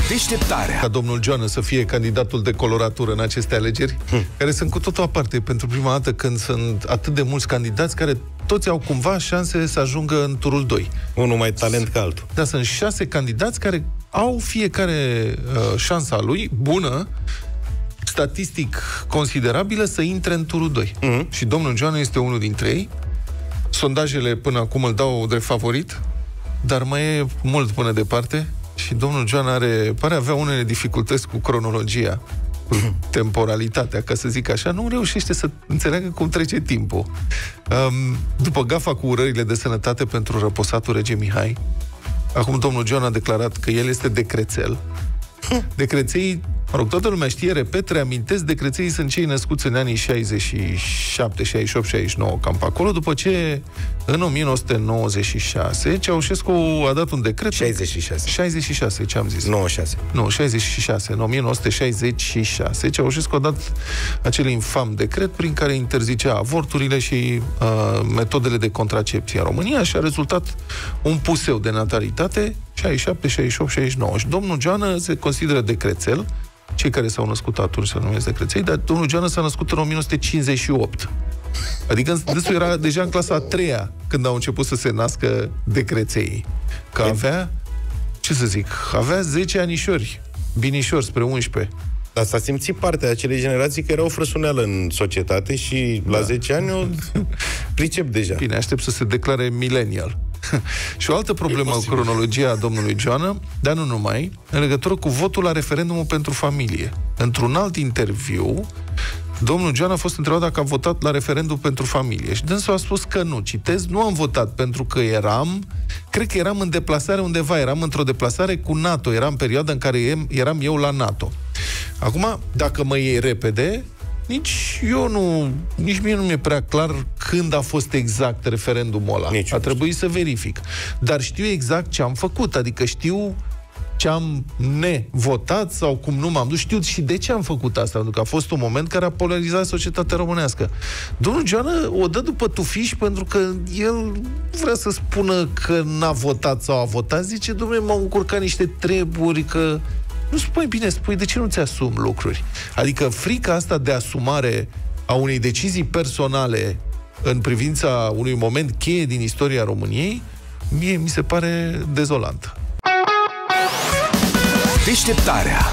Deșteptarea. Ca domnul Joană să fie candidatul de coloratură în aceste alegeri, care sunt cu totul aparte. Pentru prima dată când sunt atât de mulți candidați care toți au cumva șanse să ajungă în turul 2. Unul mai talent ca altul. Dar sunt 6 candidați care au fiecare șansa lui, bună, statistic considerabilă, să intre în turul 2. Și domnul Joană este unul dintre ei. Sondajele până acum îl dau de favorit, dar mai e mult până departe. Și domnul Joană pare avea unele dificultăți cu cronologia, cu temporalitatea, ca să zic așa. Nu reușește să înțeleagă cum trece timpul. După gafa cu urările de sănătate pentru răposatul rege Mihai, acum domnul Joană a declarat că el este decrețel. Decreței, mă rog, toată lumea știe, repet, reamintesc, decreței sunt cei născuți în anii 67, 68, 69, cam pe acolo, după ce în 1996 Ceaușescu a dat un decret. 66, ce am zis? 96. Nu, 66. În 1966 Ceaușescu a dat acel infam decret prin care interzicea avorturile și metodele de contracepție în România și a rezultat un puseu de natalitate 67, 68, 69. Și domnul Joană se consideră decrețel. Cei care s-au născut atunci se numesc decreței, dar domnul Joană s-a născut în 1958. Adică dânsul era deja în clasa a 3-a când au început să se nască decreței. Că avea, ce să zic, avea 10 anișori, binișori spre 11. Dar s-a simțit partea acelei generații care erau frăsuneală în societate și la 10 ani o pricep deja. Bine, aștept să se declare millennial. Și o altă problemă cu cronologia domnului Joană, dar nu numai, în legătură cu votul la referendumul pentru familie. Într-un alt interviu, domnul Joană a fost întrebat dacă a votat la referendum pentru familie. Și dânsul a spus că nu. Citez, nu am votat pentru că cred că eram în deplasare undeva, eram într-o deplasare cu NATO, era în perioada în care eram eu la NATO. Acum, dacă mă iei repede, nici mie nu mi-e prea clar când a fost exact referendumul ăla. A trebuit să verific. Dar știu exact ce am făcut, adică știu ce am nevotat sau cum nu m-am dus, știu și de ce am făcut asta, pentru că a fost un moment care a polarizat societatea românească. Domnul Joană o dă după tufiș pentru că el vrea să spună că n-a votat sau a votat, zice, dom'le, m-au încurcat niște treburi, că nu spui bine, spui, de ce nu ți-asumi lucruri? Adică frica asta de asumare a unei decizii personale în privința unui moment cheie din istoria României, mi se pare dezolantă. Deșteptarea.